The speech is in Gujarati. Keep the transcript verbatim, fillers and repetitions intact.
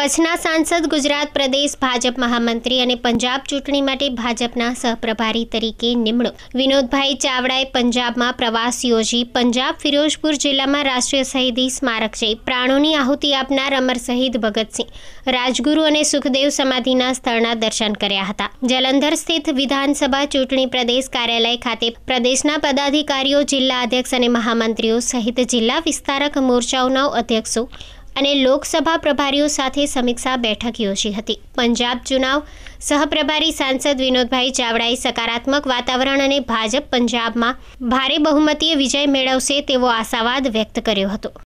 કચ્છના સાંસદ, ગુજરાત પ્રદેશ ભાજપ મહામંત્રી અને પંજાબ ચૂંટણી માટે ભાજપના સહપ્રભારી તરીકે નિમણૂક વિનોદભાઈ ચાવડાએ પંજાબમાં પ્રવાસ યોજી પંજાબ ફિરોઝપુર જિલ્લામાં રાષ્ટ્રીય શહીદી સ્મારક જઈ પ્રાણોની આહુતિ આપનાર અમર શહીદ ભગતસિંહ, રાજગુરુ અને સુખદેવ સમાધિના સ્થળના દર્શન કર્યા હતા। જલંધર સ્થિત વિધાનસભા ચૂંટણી પ્રદેશ કાર્યાલય ખાતે પ્રદેશના પદાધિકારીઓ, જિલ્લા અધ્યક્ષ અને મહામંત્રીઓ સહિત જિલ્લા વિસ્તારક મોરચાઓના અધ્યક્ષો અને લોકસભા પ્રભારીઓ સાથે સમીક્ષા બેઠક યોજી હતી। પંજાબ ચુનાવ સહપ્રભારી સાંસદ વિનોદભાઈ ચાવડાએ સકારાત્મક વાતાવરણ અને ભાજપ પંજાબમાં ભારે બહુમતીય વિજય મેળવશે તેવો આશાવાદ વ્યક્ત કર્યો હતો।